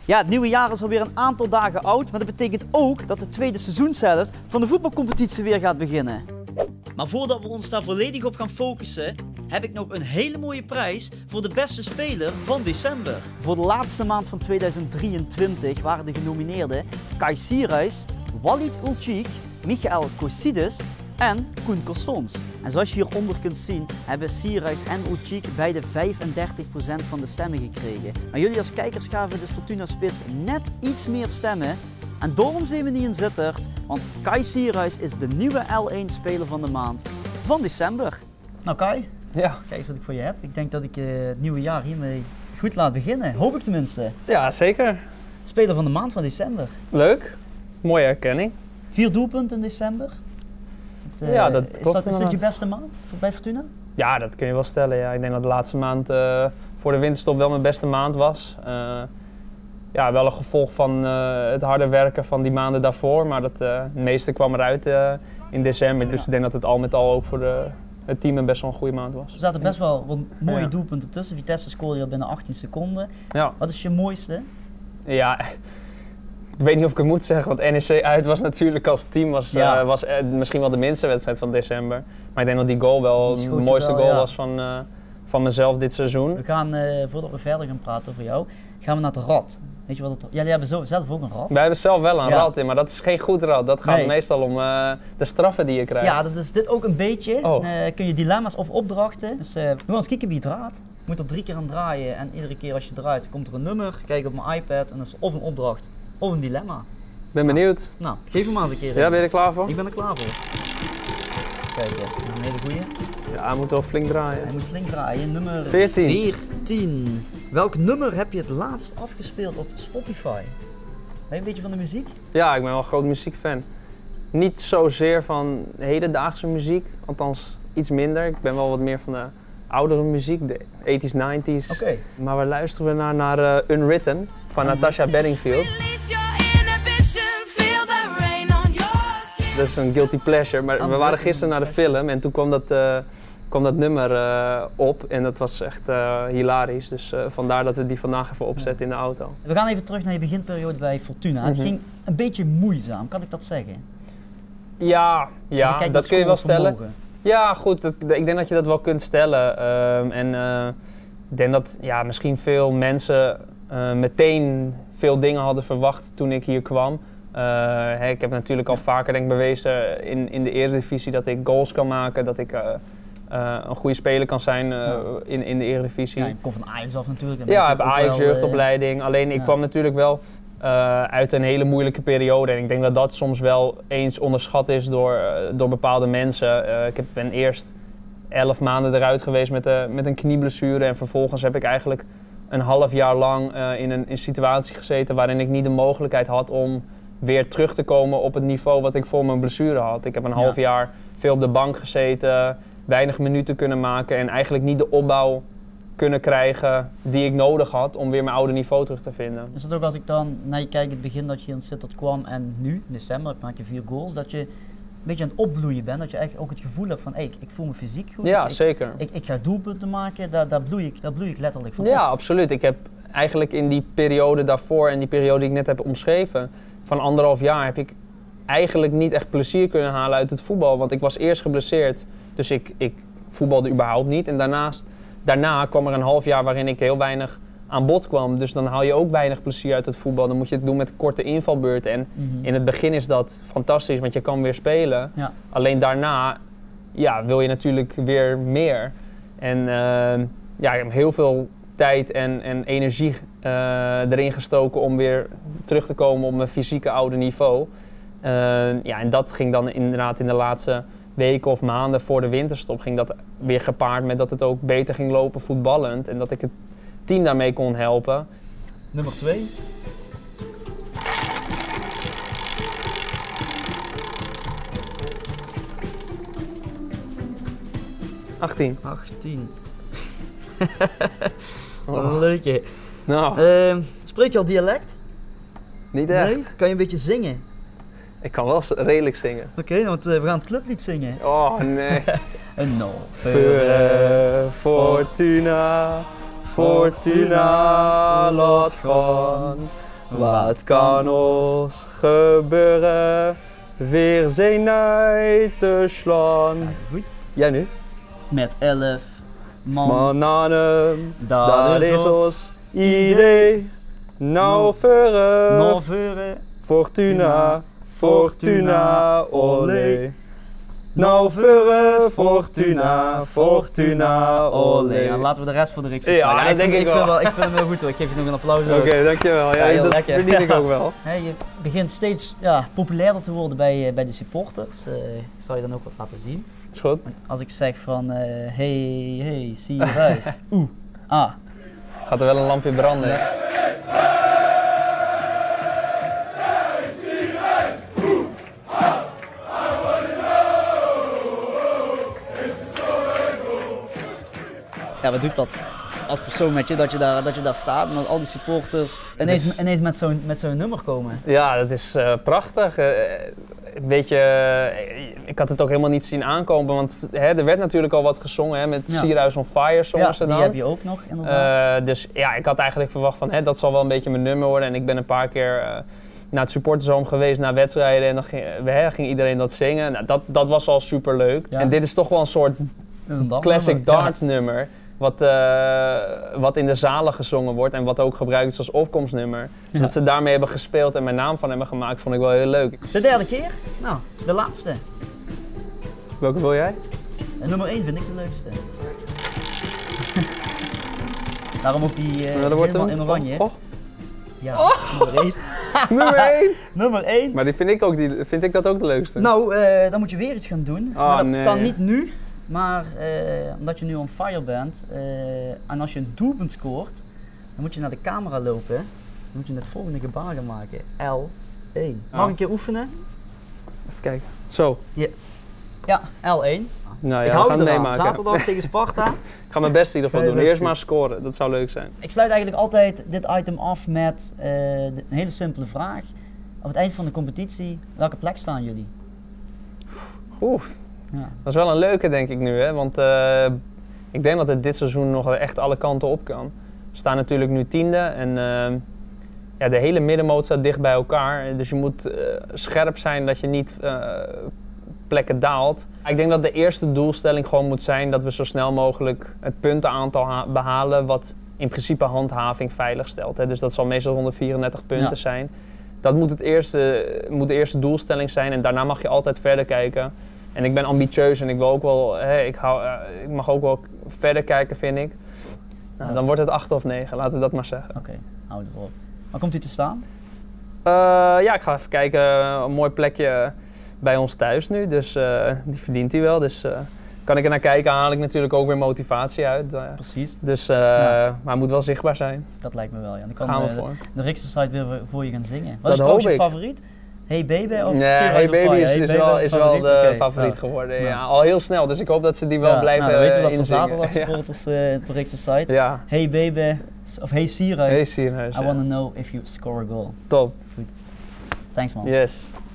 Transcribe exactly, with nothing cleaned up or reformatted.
Ja, het nieuwe jaar is alweer een aantal dagen oud, maar dat betekent ook dat de tweede seizoenshelft van de voetbalcompetitie weer gaat beginnen. Maar voordat we ons daar volledig op gaan focussen, heb ik nog een hele mooie prijs voor de beste speler van december. Voor de laatste maand van tweeduizend drieëntwintig waren de genomineerden Kai Sierhuis, Walid Ulcik, Michael Kossidis en Koen Costons. En zoals je hieronder kunt zien, hebben Sierhuis en Ulcik beide vijfendertig procent van de stemmen gekregen. Maar jullie als kijkers gaven de Fortuna Spits net iets meer stemmen. En daarom zijn we niet in Zittert, want Kai Sierhuis is de nieuwe L één speler van de maand van december. Nou Kai, ja. Kijk eens wat ik voor je heb. Ik denk dat ik uh, het nieuwe jaar hiermee goed laat beginnen. Hoop ik tenminste. Ja, zeker. Speler van de maand van december. Leuk. Mooie herkenning. Vier doelpunten in december. Het, uh, ja, dat is, klopt dat, is dat je beste maand voor, bij Fortuna? Ja, dat kun je wel stellen. Ja. Ik denk dat de laatste maand uh, voor de winterstop wel mijn beste maand was. Uh, ja, wel een gevolg van uh, het harde werken van die maanden daarvoor. Maar dat, uh, het meeste kwam eruit uh, in december. Dus ja. Ik denk dat het al met al ook voor de, het team best wel een goede maand was. Er zaten best wel wat mooie ja. doelpunten tussen. Vitesse scoorde je al binnen achttien seconden. Ja. Wat is je mooiste? Ja, ik weet niet of ik het moet zeggen, want N E C uit was natuurlijk als team was, ja. uh, was uh, misschien wel de minste wedstrijd van december. Maar ik denk dat die goal wel de mooiste wel, goal ja. was van, uh, van mezelf dit seizoen. We gaan, uh, voordat we verder gaan praten over jou, gaan we naar het rad. Weet je wat het, ja, jullie hebben zo, zelf ook een rad. Wij hebben zelf wel een ja. rad in, maar dat is geen goed rad. Dat gaat nee. meestal om uh, de straffen die je krijgt. Ja, dat is dit ook een beetje. Oh. Uh, kun je dilemma's of opdrachten. Dus uh, we gaan eens kijken wie het raadt. Je moet er drie keer aan draaien en iedere keer als je draait komt er een nummer. Kijk op mijn iPad en dat is of een opdracht of een dilemma. Ik ben benieuwd. Nou, geef hem maar eens een keer. Ja, ben je er klaar voor? Ik ben er klaar voor. Kijk, een hele goeie. Ja, hij moet wel flink draaien. Hij moet flink draaien. Nummer veertien. veertien. Welk nummer heb je het laatst afgespeeld op Spotify? Ben je een beetje van de muziek? Ja, ik ben wel een groot muziekfan. Niet zozeer van hedendaagse muziek, althans iets minder. Ik ben wel wat meer van de oudere muziek, de tachtiger, negentiger. Oké. Okay. Maar we luisteren naar, naar uh, Unwritten van Natasha Bedingfield. Dat is een guilty pleasure, maar we waren gisteren naar de film en toen kwam dat, uh, kwam dat nummer uh, op en dat was echt uh, hilarisch. Dus uh, vandaar dat we die vandaag even opzetten in de auto. We gaan even terug naar je beginperiode bij Fortuna. Mm-hmm. Het ging een beetje moeizaam, kan ik dat zeggen? Ja, ja dus dat kun je wel stellen. Vermogen. Ja, goed, dat, ik denk dat je dat wel kunt stellen. Um, en uh, ik denk dat ja, misschien veel mensen uh, meteen veel dingen hadden verwacht toen ik hier kwam. Uh, hè, ik heb natuurlijk al vaker denk ik, bewezen in, in de Eredivisie dat ik goals kan maken, dat ik uh, uh, een goede speler kan zijn uh, ja. in, in de Eredivisie. Ja, je komt van Ajax af natuurlijk. Ja, ik heb Ajax wel, jeugdopleiding. Uh, Alleen ik ja. kwam natuurlijk wel uh, uit een hele moeilijke periode en ik denk dat dat soms wel eens onderschat is door, uh, door bepaalde mensen. Uh, ik heb, ben eerst elf maanden eruit geweest met, uh, met een knieblessure en vervolgens heb ik eigenlijk een half jaar lang uh, in een in situatie gezeten waarin ik niet de mogelijkheid had om weer terug te komen op het niveau wat ik voor mijn blessure had. Ik heb een ja. half jaar veel op de bank gezeten, weinig minuten kunnen maken en eigenlijk niet de opbouw kunnen krijgen die ik nodig had om weer mijn oude niveau terug te vinden. Is het ook als ik dan naar je kijk, het begin dat je in Sittard kwam en nu, in december, maak je vier goals, dat je een beetje aan het opbloeien bent, dat je eigenlijk ook het gevoel hebt van hey, ik, ik voel me fysiek goed. Ja, ik, zeker. Ik, ik, ik ga doelpunten maken, daar, daar, bloei ik, daar bloei ik letterlijk van Ja, op. absoluut. Ik heb eigenlijk in die periode daarvoor en die periode die ik net heb omschreven, van anderhalf jaar heb ik eigenlijk niet echt plezier kunnen halen uit het voetbal. Want ik was eerst geblesseerd, dus ik, ik voetbalde überhaupt niet. En daarnaast, daarna kwam er een half jaar waarin ik heel weinig aan bod kwam. Dus dan haal je ook weinig plezier uit het voetbal. Dan moet je het doen met korte invalbeurten. En mm-hmm. in het begin is dat fantastisch, want je kan weer spelen. Ja. Alleen daarna ja, wil je natuurlijk weer meer. En uh, ja, ik heb heel veel tijd en, en energie uh, erin gestoken om weer terug te komen op mijn fysieke oude niveau. Uh, ja, en dat ging dan inderdaad in de laatste weken of maanden voor de winterstop ging dat weer gepaard met dat het ook beter ging lopen voetballend en dat ik het team daarmee kon helpen. Nummer twee. achttien. achttien. Oh. Leuk hè. Nou. Uh, spreek je al dialect? Niet echt. Nee? Kan je een beetje zingen? Ik kan wel redelijk zingen. Oké, okay, want uh, we gaan het clublied zingen. Oh nee. Een no. Verre Fortuna, Fortuna laat gaan. Wat kan ons gebeuren? Weer zijn uit te slaan. Ja, goed. Jij nu? Met elf man. Bananen, Dat, dat is is ons ons idee. Nou veuren, Norveuren. Fortuna, Fortuna, olé. Nou Nou veuren, Fortuna, Fortuna, olé. Dan laten we de rest voor de Rikse Ja, staan. dat denk vind, ik vind wel. wel. Ik vind hem heel goed hoor. Ik geef je nog een applaus. Oké, okay, dankjewel. Ja, Ja, heel dat lekker. verdien ik ook wel. Hey, je begint steeds ja, populairder te worden bij, uh, bij de supporters. Uh, ik zal je dan ook wat laten zien. Is goed. Als ik zeg van, uh, hey, hey, zie je thuis. Oeh, ah. Gaat er wel een lampje branden. Ja. Ja, wat doet dat als persoon met je, dat je daar, dat je daar staat en dat al die supporters ineens, Dus, ineens met zo'n met zo'n nummer komen? Ja, dat is uh, prachtig. Uh, weet je, ik had het ook helemaal niet zien aankomen, want hè, er werd natuurlijk al wat gezongen hè, met ja. Sierhuis on Fire zongen ja, ze dan. Die heb je ook nog inderdaad. Uh, dus ja, ik had eigenlijk verwacht van hè, dat zal wel een beetje mijn nummer worden en ik ben een paar keer uh, naar het supportershome geweest, naar wedstrijden en dan ging, hè, ging iedereen dat zingen. Nou, dat, dat was al super leuk. Ja. En dit is toch wel een soort een classic nummer. darts ja. nummer. Wat, uh, wat in de zalen gezongen wordt en wat ook gebruikt is als opkomstnummer. Dus ja. dat ze daarmee hebben gespeeld en mijn naam van hebben gemaakt, vond ik wel heel leuk. De derde keer? Nou, de laatste. Welke wil jij? En nummer één vind ik de leukste. Daarom ook die uh, ja, helemaal in oranje. Oh, oh. Ja, oh. nummer één. nummer één? nummer één. Maar die vind, ik ook die, vind ik dat ook de leukste? Nou, uh, dan moet je weer iets gaan doen. Oh, maar dat nee. kan niet nu. Maar uh, omdat je nu on fire bent uh, en als je een doelpunt scoort, dan moet je naar de camera lopen. Dan moet je het volgende gebaar gaan maken. L één. Mag ik oh. een keer oefenen? Even kijken. Zo. Ja, ja L één. Nou, ja, ik hou we gaan eraan. meemaken. Zaterdag tegen Sparta. Ik ga mijn best in ieder geval Nee, doen. Eerst goed. maar scoren. Dat zou leuk zijn. Ik sluit eigenlijk altijd dit item af met uh, de, een hele simpele vraag. Op het eind van de competitie, welke plek staan jullie? Oeh. Ja. Dat is wel een leuke denk ik nu, hè? Want uh, ik denk dat het dit seizoen nog echt alle kanten op kan. We staan natuurlijk nu tiende en uh, ja, de hele middenmoot staat dicht bij elkaar. Dus je moet uh, scherp zijn dat je niet uh, plekken daalt. Ik denk dat de eerste doelstelling gewoon moet zijn dat we zo snel mogelijk het puntenaantal behalen wat in principe handhaving veilig stelt. Hè? Dus dat zal meestal honderdvierendertig punten ja. zijn. Dat moet, het eerste, moet de eerste doelstelling zijn en daarna mag je altijd verder kijken. En ik ben ambitieus en ik wil ook wel, hè, ik, hou, uh, ik mag ook wel verder kijken, vind ik. Nou, ja. Dan wordt het acht of negen, laten we dat maar zeggen. Oké, okay, hou erop. Waar komt hij te staan? Uh, ja, ik ga even kijken. Een mooi plekje bij ons thuis nu, dus uh, die verdient hij wel. Dus uh, kan ik er naar kijken, haal ik natuurlijk ook weer motivatie uit. Uh, Precies. Dus, uh, ja. Maar het moet wel zichtbaar zijn. Dat lijkt me wel, ja. Dan kan gaan we de, voor. de Rikse site weer voor je gaan zingen. Wat dat is trouwens je ik. favoriet? Hey Baby of nee, Hey Baby is, hey is, baby wel, is, is wel de okay. favoriet ja. geworden. Ja. Ja, al heel snel, dus ik hoop dat ze die wel ja, blijven nou, weten we dat uh, van inzingen. zaterdag supporters uh, op de Rikse site. Ja. Hey Baby of Hey Sierhuis. Hey Sierhuis, I ja. want to know if you score a goal. Top. Goed. Thanks man. Yes.